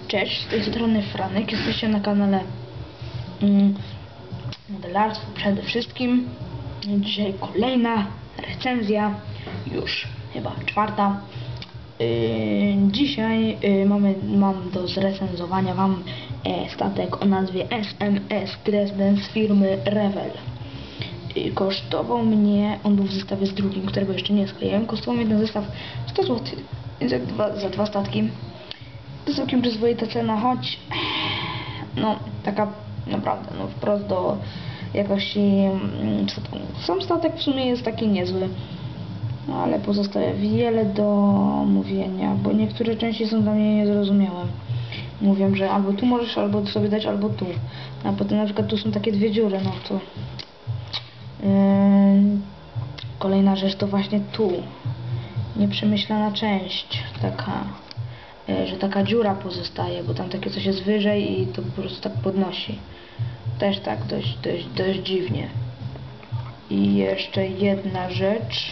Cześć, z tej strony Franek, jesteście na kanale modelarstwo przede wszystkim. Dzisiaj kolejna recenzja, już chyba czwarta. Dzisiaj mam do zrecenzowania wam statek o nazwie SMS Dresden z firmy Rewel. Kosztował mnie, on był w zestawie z drugim, którego jeszcze nie skleiłem, kosztował mnie ten zestaw 100 zł, więc jak za dwa statki. To całkiem przyzwoita cena, choć no taka naprawdę no wprost do jakości statku. Sam statek w sumie jest taki niezły, ale pozostaje wiele do mówienia, bo niektóre części są dla mnie niezrozumiałe. Mówią, że albo tu możesz albo sobie dać, albo tu, a potem na przykład tu są takie dwie dziury, no to kolejna rzecz to właśnie tu nieprzemyślana część taka, że taka dziura pozostaje, bo tam takie coś jest wyżej i to po prostu tak podnosi. Też tak dość dziwnie. I jeszcze jedna rzecz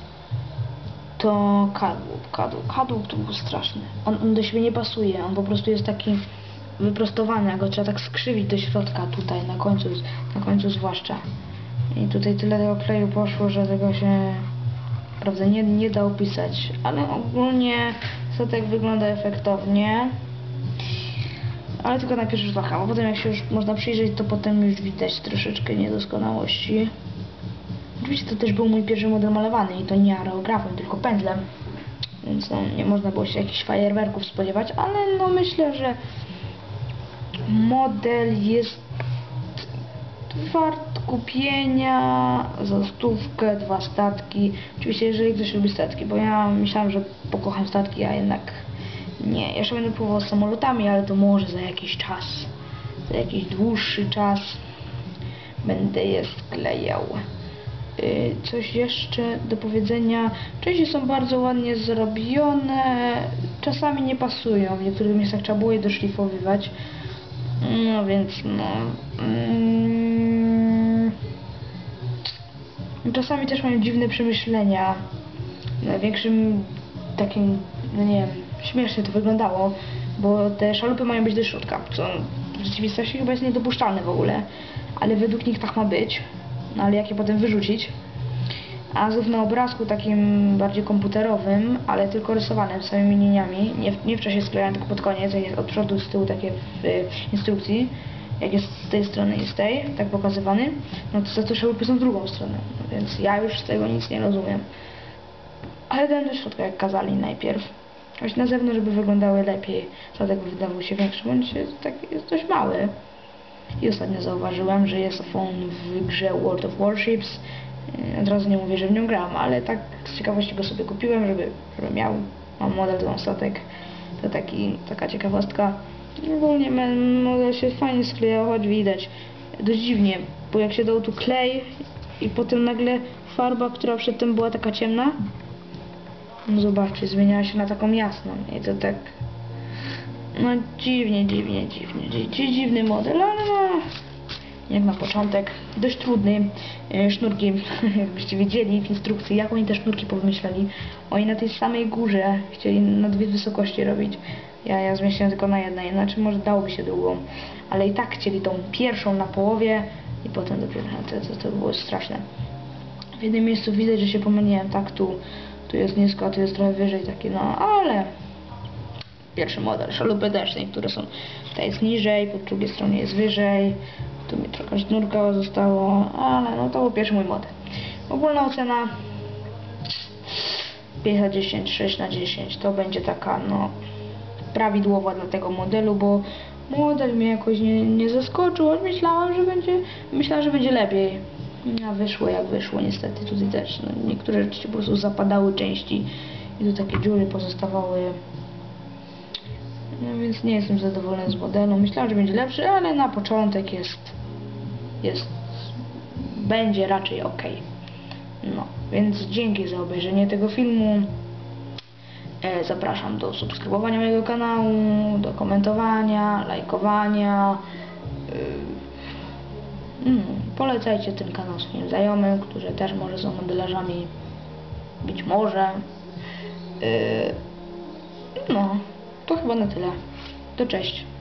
to kadłub to był straszny. On do siebie nie pasuje, on po prostu jest taki wyprostowany, a go trzeba tak skrzywić do środka tutaj, na końcu zwłaszcza. I tutaj tyle tego kleju poszło, że tego się prawda nie da opisać, ale ogólnie statek wygląda efektownie, ale tylko na pierwszy rzut oka, bo potem jak się już można przyjrzeć, to potem już widać troszeczkę niedoskonałości. Oczywiście to też był mój pierwszy model malowany i to nie aerografem, tylko pędzlem, więc no, nie można było się jakichś fajerwerków spodziewać, ale no myślę, że model jest wart kupienia za 100, 2 statki. Oczywiście jeżeli ktoś lubi statki, bo ja myślałam, że pokocham statki, a jednak nie. Jeszcze będę próbował z samolotami, ale to może za jakiś czas, za jakiś dłuższy czas będę je sklejał. Coś jeszcze do powiedzenia. Części są bardzo ładnie zrobione, czasami nie pasują, w niektórych miejscach trzeba było je doszlifowywać. No więc no czasami też mają dziwne przemyślenia. Największym takim, no nie wiem, śmiesznie to wyglądało, bo te szalupy mają być do środka, co w rzeczywistości chyba jest niedopuszczalne w ogóle, ale według nich tak ma być, no ale jak je potem wyrzucić? A znów na obrazku takim bardziej komputerowym, ale tylko rysowanym samymi liniami, nie w czasie sklejania, tylko pod koniec, jak jest od przodu, z tyłu takie w instrukcji, jak jest z tej strony i z tej, tak pokazywany, no to za to szalupy są w drugą stronę, no więc ja już z tego nic nie rozumiem. Ale dałem do środka, jak kazali najpierw. Choć na zewnątrz, żeby wyglądały lepiej, statek wydawał się większy, bądź jest dość mały. I ostatnio zauważyłem, że jest on w grze World of Warships. Od razu nie mówię, że w nią gram, ale tak z ciekawości go sobie kupiłem, żeby mam model, to mam statek. To taka ciekawostka. Ogólnie model się fajnie sklejał, choć widać dość dziwnie, bo jak się dał tu klej i potem nagle farba, która przedtem była taka ciemna, no zobaczcie, zmieniała się na taką jasną i to tak no dziwny model, ale no jak na początek dość trudny. Sznurki, jakbyście wiedzieli w instrukcji, jak oni te sznurki powymyśleli, oni na tej samej górze chcieli na dwie wysokości robić. Ja zmieściłem tylko na jednej, znaczy może dałoby się drugą, ale i tak chcieli tą pierwszą na połowie i potem dopiero to było straszne. W jednym miejscu widać, że się pomyliłem, tak tu jest nisko, a tu jest trochę wyżej, takie no, ale pierwszy model, szalupy też niektóre są, tutaj jest niżej, po drugiej stronie jest wyżej, tu mi trochę sznurka zostało, ale no to był pierwszy mój model. Ogólna ocena 5 na 10, 6 na 10, to będzie taka no prawidłowa dla tego modelu, bo model mnie jakoś nie zaskoczył, choć myślałam, że będzie lepiej. A wyszło jak wyszło, niestety tutaj też no, niektóre rzeczy po prostu zapadały części i tu takie dziury pozostawały. No więc nie jestem zadowolony z modelu. Myślałem, że będzie lepszy, ale na początek będzie raczej ok. No, więc dzięki za obejrzenie tego filmu. Zapraszam do subskrybowania mojego kanału, do komentowania, lajkowania. Polecajcie ten kanał swoim znajomym, którzy też może są modelarzami. Być może. No, to chyba na tyle. to cześć.